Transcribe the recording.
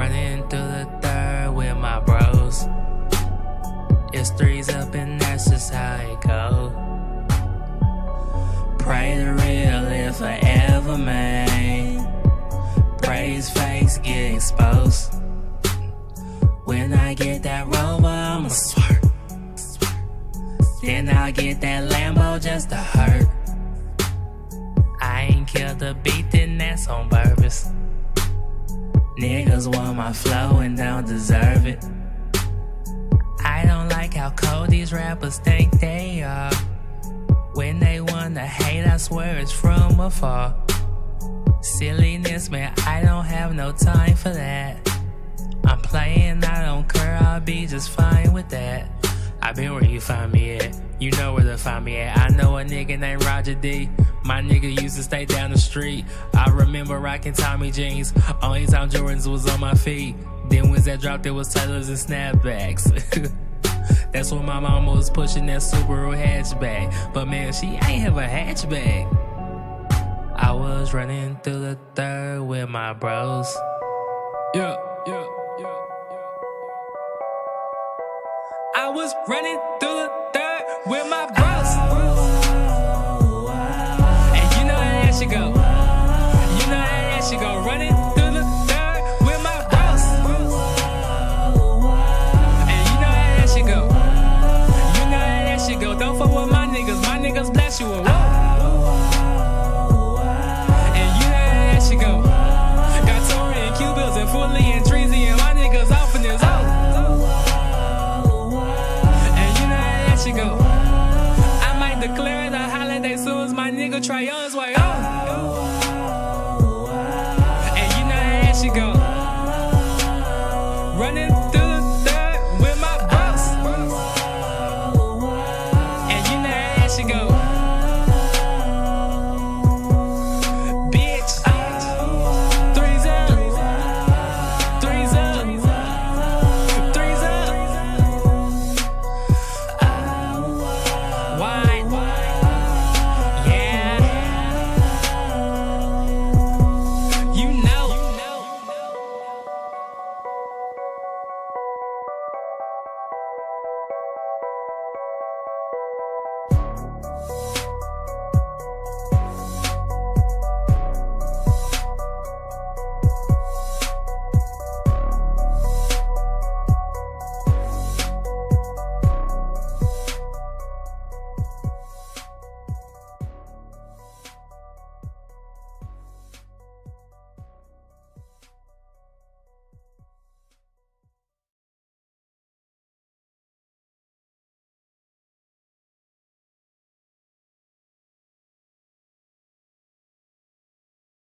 Running through the third with my bros. It's threes up and that's just how it go. Pray the real live forever, man. Pray his face get exposed. When I get that Rover, I'ma swerve. Then I'll get that Lambo just to hurt. I ain't killed the beat, then that's on purpose. Niggas want my flow and don't deserve it. I don't like how cold these rappers think they are. When they wanna hate, I swear it's from afar. Silliness, man, I don't have no time for that. I'm playing, I don't care, I'll be just fine with that. I been where you find me at, you know where to find me at. I know a nigga named Roger D. My nigga used to stay down the street. I remember rocking Tommy jeans. Only time Jordans was on my feet. Then when that dropped, it was Taylors and snapbacks. That's when my mama was pushing that Subaru hatchback. But man, she ain't have a hatchback. I was running through the third with my bros. Yeah. I was running through the third with my bros. And you know how that shit go. You know how that shit go. Running